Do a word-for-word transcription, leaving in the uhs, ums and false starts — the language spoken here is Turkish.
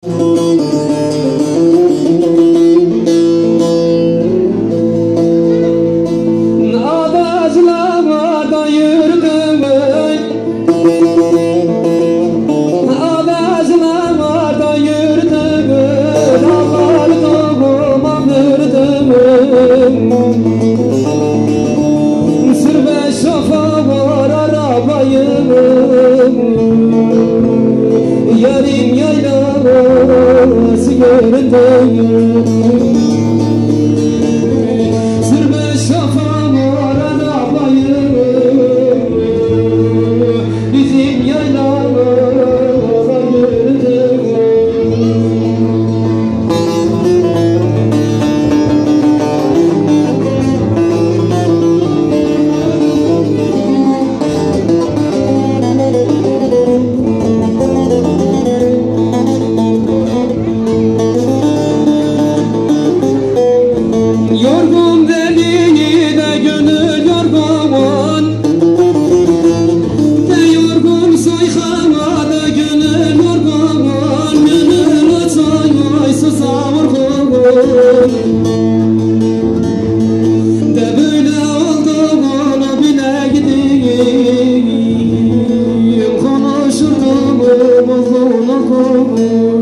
Adazlarda yürüdüm Adazlarda yürüdüm Dağlar doğuma yürüdüm Sürbe şafa var arabayım Yarim yaylası yürüdüm Sürbe şafa var arabayım Bizim yaylalara yürüdüm Yorgun dediği de gönül yorgun De yorgun sayhana da gönül yorgun Gönül açay vay susam yorgun De böyle olduğunu bile gideyim Konuşurdum uzun uzun